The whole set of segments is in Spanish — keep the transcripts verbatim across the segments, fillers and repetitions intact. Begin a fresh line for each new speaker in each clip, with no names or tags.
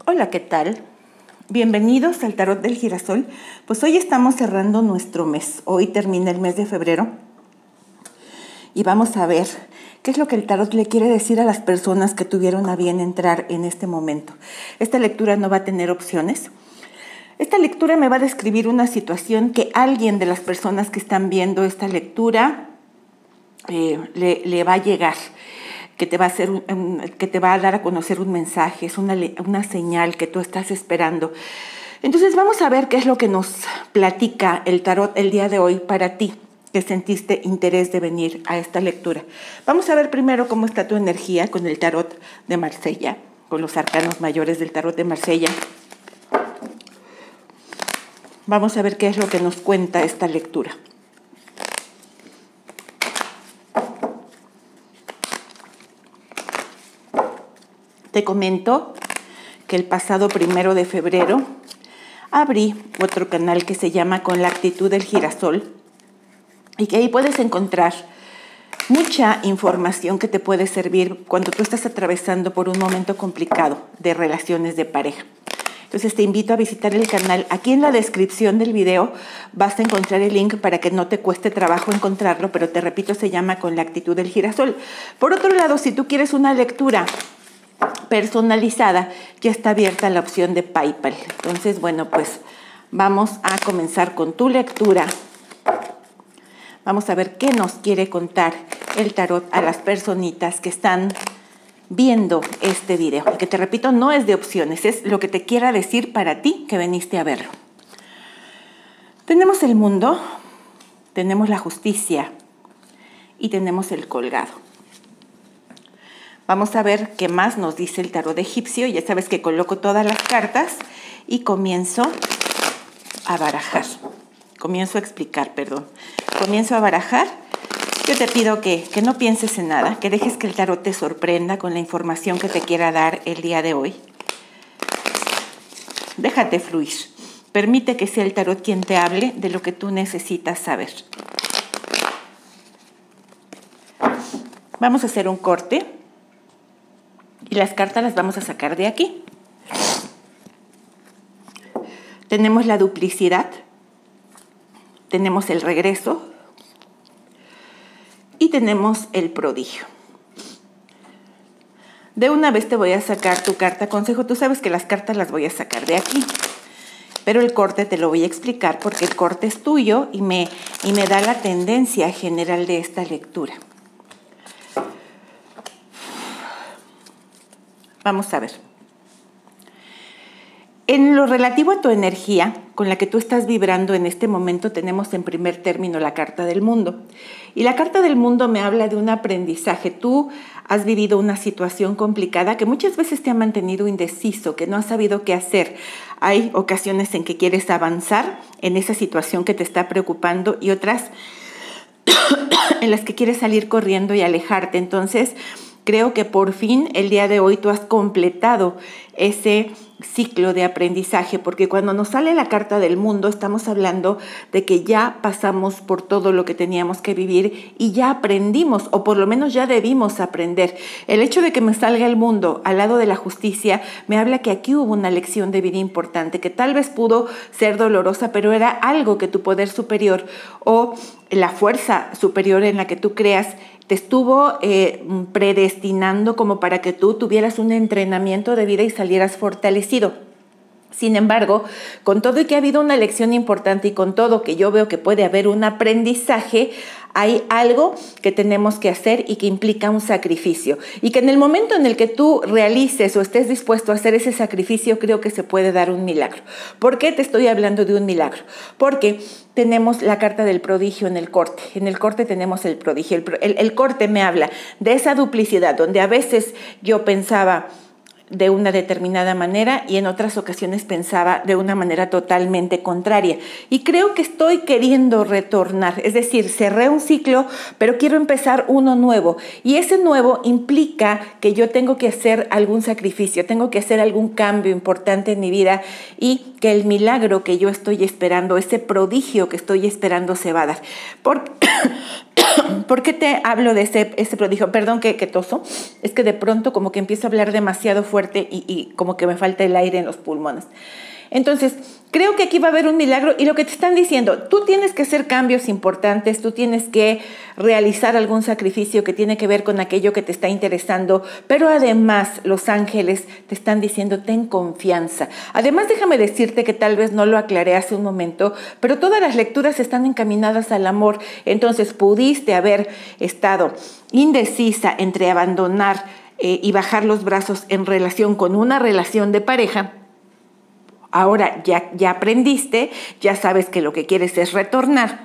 Hola, ¿qué tal? Bienvenidos al Tarot del Girasol. Pues hoy estamos cerrando nuestro mes. Hoy termina el mes de febrero. Y vamos a ver qué es lo que el tarot le quiere decir a las personas que tuvieron a bien entrar en este momento. Esta lectura no va a tener opciones. Esta lectura me va a describir una situación que alguien de las personas que están viendo esta lectura eh, le, le va a llegar. Que te va a hacer un, un, que te va a dar a conocer un mensaje, es una, una señal que tú estás esperando. Entonces vamos a ver qué es lo que nos platica el tarot el día de hoy para ti, que sentiste interés de venir a esta lectura. Vamos a ver primero cómo está tu energía con el tarot de Marsella, con los arcanos mayores del tarot de Marsella. Vamos a ver qué es lo que nos cuenta esta lectura. Te comento que el pasado primero de febrero abrí otro canal que se llama Con la Actitud del Girasol y que ahí puedes encontrar mucha información que te puede servir cuando tú estás atravesando por un momento complicado de relaciones de pareja. Entonces te invito a visitar el canal. Aquí en la descripción del video vas a encontrar el link para que no te cueste trabajo encontrarlo, pero te repito, se llama Con la Actitud del Girasol. Por otro lado, si tú quieres una lectura personalizada, ya está abierta la opción de PayPal. Entonces, bueno, pues vamos a comenzar con tu lectura. Vamos a ver qué nos quiere contar el tarot a las personitas que están viendo este video. Y que te repito, no es de opciones, es lo que te quiera decir para ti que viniste a verlo. Tenemos el mundo, tenemos la justicia y tenemos el colgado. Vamos a ver qué más nos dice el tarot egipcio. Ya sabes que coloco todas las cartas y comienzo a barajar. Comienzo a explicar, perdón. Comienzo a barajar. Yo te pido que, que no pienses en nada, que dejes que el tarot te sorprenda con la información que te quiera dar el día de hoy. Déjate fluir. Permite que sea el tarot quien te hable de lo que tú necesitas saber. Vamos a hacer un corte. Y las cartas las vamos a sacar de aquí. Tenemos la duplicidad, tenemos el regreso y tenemos el prodigio. De una vez te voy a sacar tu carta consejo. Tú sabes que las cartas las voy a sacar de aquí, pero el corte te lo voy a explicar porque el corte es tuyo y me, y me da la tendencia general de esta lectura. Vamos a ver. En lo relativo a tu energía, con la que tú estás vibrando en este momento, tenemos en primer término la carta del mundo. Y la carta del mundo me habla de un aprendizaje. Tú has vivido una situación complicada que muchas veces te ha mantenido indeciso, que no has sabido qué hacer. Hay ocasiones en que quieres avanzar en esa situación que te está preocupando y otras en las que quieres salir corriendo y alejarte. Entonces, creo que por fin el día de hoy tú has completado ese ciclo de aprendizaje, porque cuando nos sale la carta del mundo estamos hablando de que ya pasamos por todo lo que teníamos que vivir y ya aprendimos, o por lo menos ya debimos aprender. El hecho de que me salga el mundo al lado de la justicia me habla que aquí hubo una lección de vida importante, que tal vez pudo ser dolorosa, pero era algo que tu poder superior o la fuerza superior en la que tú creas te estuvo eh, predestinando como para que tú tuvieras un entrenamiento de vida y salieras fortalecido. Sin embargo, con todo y que ha habido una lección importante y con todo que yo veo que puede haber un aprendizaje, hay algo que tenemos que hacer y que implica un sacrificio. Y que en el momento en el que tú realices o estés dispuesto a hacer ese sacrificio, creo que se puede dar un milagro. ¿Por qué te estoy hablando de un milagro? Porque tenemos la carta del prodigio en el corte. En el corte tenemos el prodigio. El, el, el corte me habla de esa duplicidad, donde a veces yo pensaba de una determinada manera y en otras ocasiones pensaba de una manera totalmente contraria. Y creo que estoy queriendo retornar, es decir, cerré un ciclo, pero quiero empezar uno nuevo. Y ese nuevo implica que yo tengo que hacer algún sacrificio, tengo que hacer algún cambio importante en mi vida y que el milagro que yo estoy esperando, ese prodigio que estoy esperando se va a dar. Porque, ¿Por qué te hablo de ese, ese prodigio? Perdón que, que toso, es que de pronto como que empiezo a hablar demasiado fuerte y, y como que me falta el aire en los pulmones. Entonces, creo que aquí va a haber un milagro y lo que te están diciendo, tú tienes que hacer cambios importantes, tú tienes que realizar algún sacrificio que tiene que ver con aquello que te está interesando, pero además los ángeles te están diciendo, ten confianza. Además, déjame decirte que tal vez no lo aclaré hace un momento, pero todas las lecturas están encaminadas al amor. Entonces, pudiste haber estado indecisa entre abandonar eh, y bajar los brazos en relación con una relación de pareja. Ahora ya, ya aprendiste, ya sabes que lo que quieres es retornar.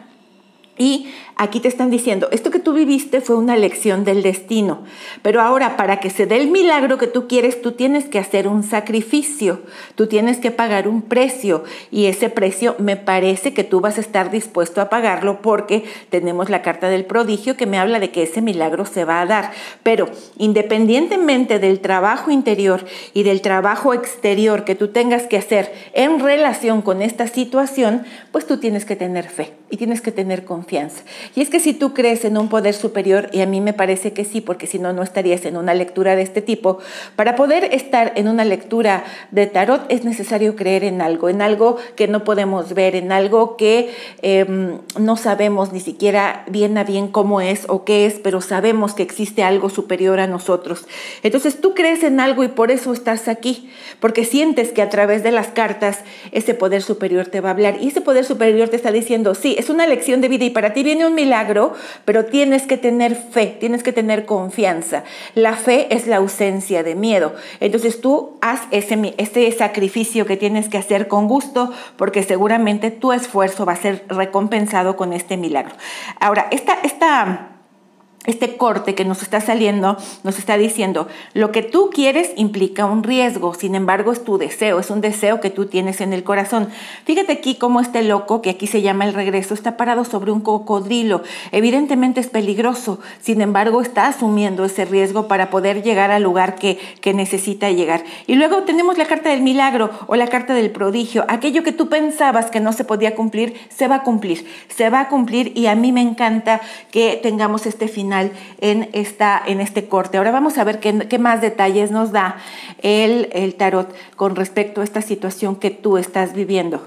Y aquí te están diciendo, esto que tú viviste fue una lección del destino, pero ahora para que se dé el milagro que tú quieres, tú tienes que hacer un sacrificio, tú tienes que pagar un precio y ese precio me parece que tú vas a estar dispuesto a pagarlo porque tenemos la carta del prodigio que me habla de que ese milagro se va a dar. Pero independientemente del trabajo interior y del trabajo exterior que tú tengas que hacer en relación con esta situación, pues tú tienes que tener fe y tienes que tener confianza. Confianza. Y es que si tú crees en un poder superior, y a mí me parece que sí, porque si no, no estarías en una lectura de este tipo, para poder estar en una lectura de tarot es necesario creer en algo, en algo que no podemos ver, en algo que eh, no sabemos ni siquiera bien a bien cómo es o qué es, pero sabemos que existe algo superior a nosotros. Entonces tú crees en algo y por eso estás aquí, porque sientes que a través de las cartas ese poder superior te va a hablar y ese poder superior te está diciendo, sí, es una lección de vida y para ti viene un milagro, pero tienes que tener fe, tienes que tener confianza. La fe es la ausencia de miedo. Entonces tú haz ese, ese sacrificio que tienes que hacer con gusto, porque seguramente tu esfuerzo va a ser recompensado con este milagro. Ahora, esta... esta Este corte que nos está saliendo nos está diciendo, lo que tú quieres implica un riesgo, sin embargo es tu deseo, es un deseo que tú tienes en el corazón. Fíjate aquí cómo este loco, que aquí se llama el regreso, está parado sobre un cocodrilo. Evidentemente es peligroso, sin embargo está asumiendo ese riesgo para poder llegar al lugar que, que necesita llegar. Y luego tenemos la carta del milagro o la carta del prodigio. Aquello que tú pensabas que no se podía cumplir, se va a cumplir, se va a cumplir y a mí me encanta que tengamos este final en, esta, en este corte. Ahora vamos a ver qué, qué más detalles nos da el, el tarot con respecto a esta situación que tú estás viviendo.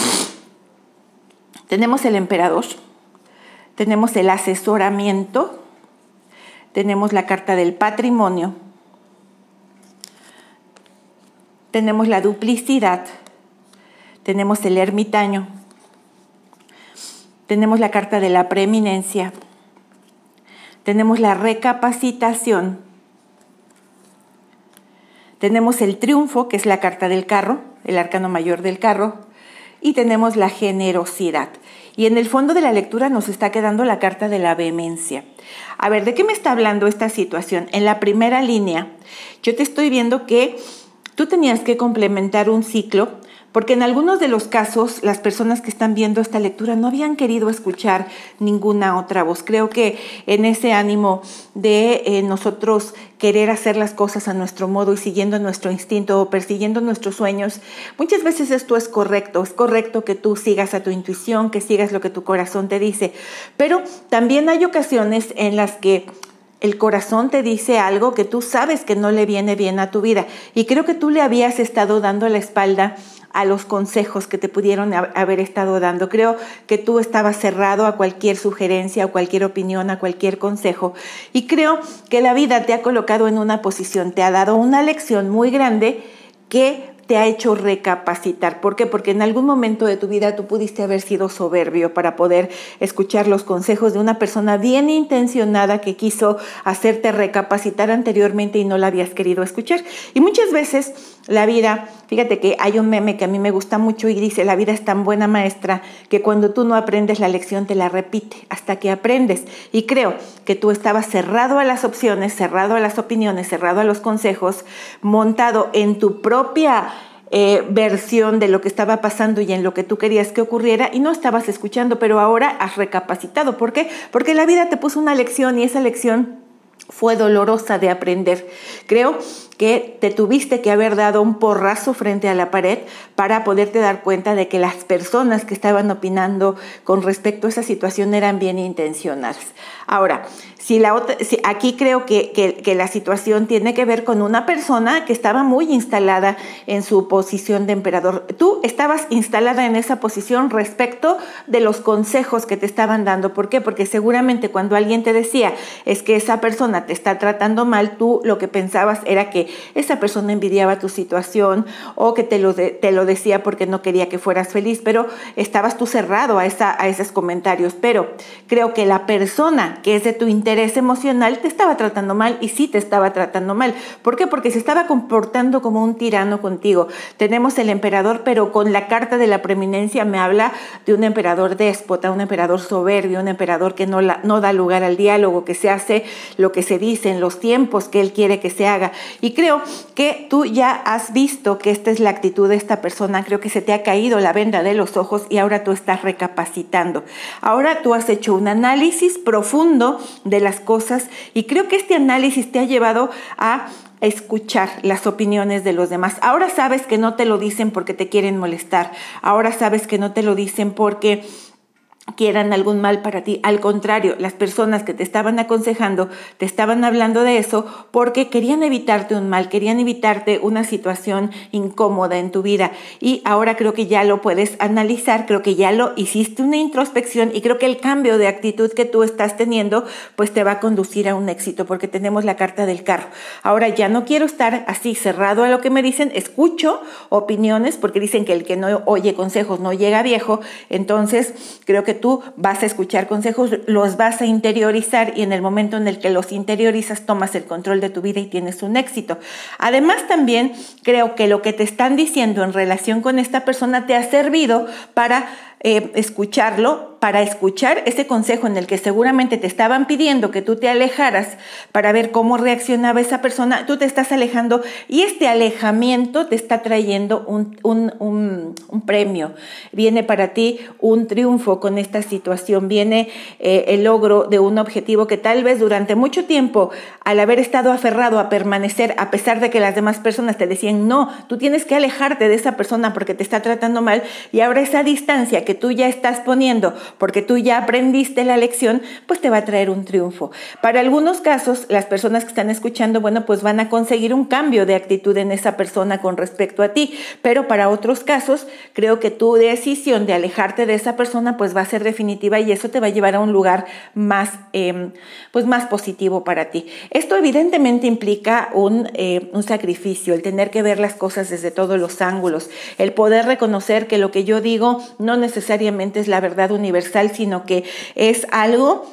Tenemos el emperador, tenemos el asesoramiento, tenemos la carta del patrimonio, tenemos la duplicidad, tenemos el ermitaño, tenemos la carta de la preeminencia, tenemos la recapacitación, tenemos el triunfo, que es la carta del carro, el arcano mayor del carro, y tenemos la generosidad. Y en el fondo de la lectura nos está quedando la carta de la vehemencia. A ver, ¿de qué me está hablando esta situación? En la primera línea, yo te estoy viendo que tú tenías que complementar un ciclo, porque en algunos de los casos las personas que están viendo esta lectura no habían querido escuchar ninguna otra voz. Creo que en ese ánimo de eh, nosotros querer hacer las cosas a nuestro modo y siguiendo nuestro instinto o persiguiendo nuestros sueños, muchas veces esto es correcto, es correcto que tú sigas a tu intuición, que sigas lo que tu corazón te dice, pero también hay ocasiones en las que el corazón te dice algo que tú sabes que no le viene bien a tu vida y creo que tú le habías estado dando la espalda a los consejos que te pudieron haber estado dando. Creo que tú estabas cerrado a cualquier sugerencia, a cualquier opinión, a cualquier consejo. Y creo que la vida te ha colocado en una posición, te ha dado una lección muy grande que te ha hecho recapacitar. ¿Por qué? Porque en algún momento de tu vida tú pudiste haber sido soberbio para poder escuchar los consejos de una persona bien intencionada que quiso hacerte recapacitar anteriormente y no la habías querido escuchar. Y muchas veces la vida, fíjate que hay un meme que a mí me gusta mucho y dice, la vida es tan buena maestra que cuando tú no aprendes la lección te la repite hasta que aprendes. Y creo que tú estabas cerrado a las opciones, cerrado a las opiniones, cerrado a los consejos, montado en tu propia Eh, versión de lo que estaba pasando y en lo que tú querías que ocurriera y no estabas escuchando, pero ahora has recapacitado. ¿Por qué? Porque la vida te puso una lección y esa lección fue dolorosa de aprender. Creo que te tuviste que haber dado un porrazo frente a la pared para poderte dar cuenta de que las personas que estaban opinando con respecto a esa situación eran bien intencionadas. Ahora, si la otra, si aquí creo que, que, que la situación tiene que ver con una persona que estaba muy instalada en su posición de emperador. Tú estabas instalada en esa posición respecto de los consejos que te estaban dando. ¿Por qué? Porque seguramente cuando alguien te decía es que esa persona te está tratando mal, tú lo que pensabas era que esa persona envidiaba tu situación o que te lo, de, te lo decía porque no quería que fueras feliz, pero estabas tú cerrado a, esa, a esos comentarios. Pero creo que la persona que es de tu interés emocional te estaba tratando mal y sí te estaba tratando mal. ¿Por qué? Porque se estaba comportando como un tirano contigo. Tenemos el emperador, pero con la carta de la preeminencia me habla de un emperador déspota, un emperador soberbio, un emperador que no, la, no da lugar al diálogo, que se hace lo que se dice en los tiempos que él quiere que se haga. Y creo que tú ya has visto que esta es la actitud de esta persona. Creo que se te ha caído la venda de los ojos y ahora tú estás recapacitando. Ahora tú has hecho un análisis profundo de las cosas y creo que este análisis te ha llevado a escuchar las opiniones de los demás. Ahora sabes que no te lo dicen porque te quieren molestar. Ahora sabes que no te lo dicen porque quieran algún mal para ti. Al contrario, las personas que te estaban aconsejando te estaban hablando de eso porque querían evitarte un mal, querían evitarte una situación incómoda en tu vida. Y ahora creo que ya lo puedes analizar, creo que ya lo hiciste una introspección y creo que el cambio de actitud que tú estás teniendo pues te va a conducir a un éxito porque tenemos la carta del carro. Ahora ya no quiero estar así cerrado a lo que me dicen, escucho opiniones porque dicen que el que no oye consejos no llega viejo. Entonces creo que tú vas a escuchar consejos, los vas a interiorizar y en el momento en el que los interiorizas tomas el control de tu vida y tienes un éxito. Además también creo que lo que te están diciendo en relación con esta persona te ha servido para eh, escucharlo, para escuchar ese consejo en el que seguramente te estaban pidiendo que tú te alejaras para ver cómo reaccionaba esa persona. Tú te estás alejando y este alejamiento te está trayendo un, un, un, un premio. Viene para ti un triunfo con esta situación, viene eh, el logro de un objetivo que tal vez durante mucho tiempo, al haber estado aferrado a permanecer, a pesar de que las demás personas te decían, no, tú tienes que alejarte de esa persona porque te está tratando mal, y ahora esa distancia que tú ya estás poniendo porque tú ya aprendiste la lección, pues te va a traer un triunfo. Para algunos casos, las personas que están escuchando, bueno, pues van a conseguir un cambio de actitud en esa persona con respecto a ti, pero para otros casos, creo que tu decisión de alejarte de esa persona, pues va a ser definitiva y eso te va a llevar a un lugar más, eh, pues más positivo para ti. Esto evidentemente implica un, eh, un sacrificio, el tener que ver las cosas desde todos los ángulos, el poder reconocer que lo que yo digo no necesariamente es la verdad universal, sino que es algo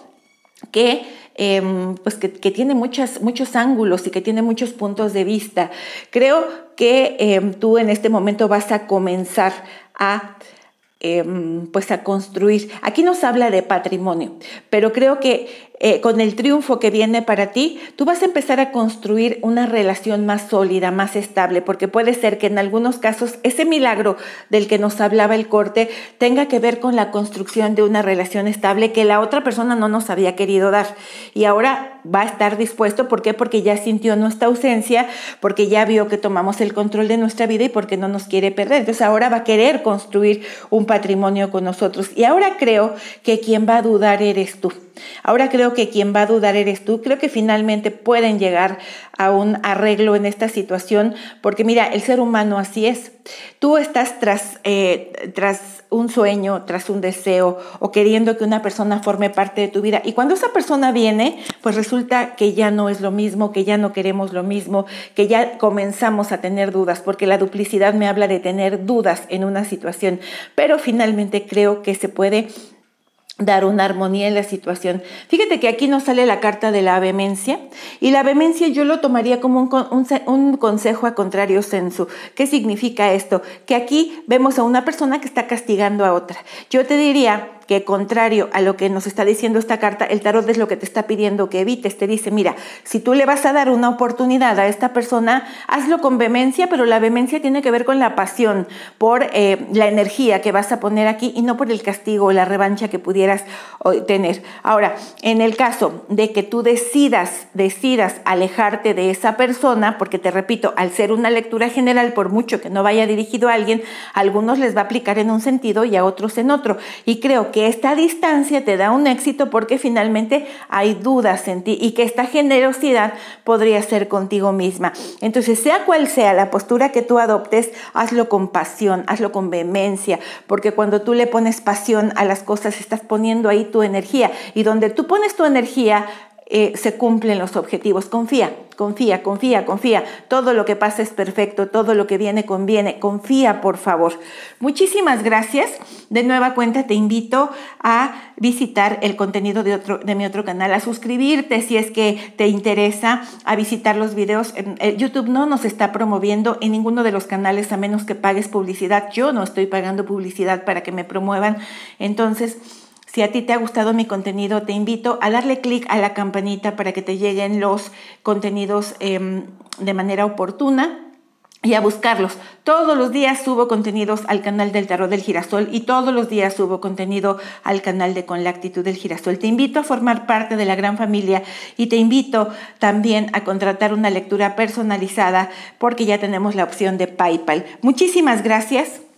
que Eh, pues que, que tiene muchas, muchos ángulos y que tiene muchos puntos de vista. Creo que eh, tú en este momento vas a comenzar a Eh, pues a construir. Aquí nos habla de patrimonio, pero creo que eh, con el triunfo que viene para ti, tú vas a empezar a construir una relación más sólida, más estable, porque puede ser que en algunos casos ese milagro del que nos hablaba el corte tenga que ver con la construcción de una relación estable que la otra persona no nos había querido dar y ahora va a estar dispuesto. ¿Por qué? Porque ya sintió nuestra ausencia, porque ya vio que tomamos el control de nuestra vida y porque no nos quiere perder. Entonces ahora va a querer construir un patrimonio con nosotros. Y ahora creo que quien va a dudar eres tú. Ahora creo que quien va a dudar eres tú. Creo que finalmente pueden llegar a un arreglo en esta situación, porque mira, el ser humano así es. Tú estás tras, eh, tras un sueño, tras un deseo o queriendo que una persona forme parte de tu vida. Y cuando esa persona viene, pues resulta que ya no es lo mismo, que ya no queremos lo mismo, que ya comenzamos a tener dudas, porque la duplicidad me habla de tener dudas en una situación. Pero finalmente creo que se puede dar una armonía en la situación. Fíjate que aquí nos sale la carta de la vehemencia, y la vehemencia yo lo tomaría como un, un, un consejo a contrario sensu. ¿Qué significa esto? Que aquí vemos a una persona que está castigando a otra. Yo te diría que contrario a lo que nos está diciendo esta carta, el tarot es lo que te está pidiendo que evites. Te dice, mira, si tú le vas a dar una oportunidad a esta persona, hazlo con vehemencia, pero la vehemencia tiene que ver con la pasión, por eh, la energía que vas a poner aquí y no por el castigo o la revancha que pudieras tener. Ahora, en el caso de que tú decidas, decidas alejarte de esa persona, porque te repito, al ser una lectura general, por mucho que no vaya dirigido a alguien, a algunos les va a aplicar en un sentido y a otros en otro. Y creo que esta distancia te da un éxito porque finalmente hay dudas en ti y que esta generosidad podría ser contigo misma. Entonces, sea cual sea la postura que tú adoptes, hazlo con pasión, hazlo con vehemencia, porque cuando tú le pones pasión a las cosas, estás poniendo ahí tu energía, y donde tú pones tu energía, eh, se cumplen los objetivos. Confía, confía, confía, confía. Todo lo que pasa es perfecto, todo lo que viene conviene. Confía, por favor. Muchísimas gracias. De nueva cuenta te invito a visitar el contenido de, otro, de mi otro canal, a suscribirte si es que te interesa, a visitar los videos. YouTube no nos está promoviendo en ninguno de los canales a menos que pagues publicidad. Yo no estoy pagando publicidad para que me promuevan. Entonces, si a ti te ha gustado mi contenido, te invito a darle clic a la campanita para que te lleguen los contenidos eh, de manera oportuna y a buscarlos. Todos los días subo contenidos al canal del Tarot del Girasol y todos los días subo contenido al canal de Con la Actitud del Girasol. Te invito a formar parte de la gran familia y te invito también a contratar una lectura personalizada porque ya tenemos la opción de PayPal. Muchísimas gracias.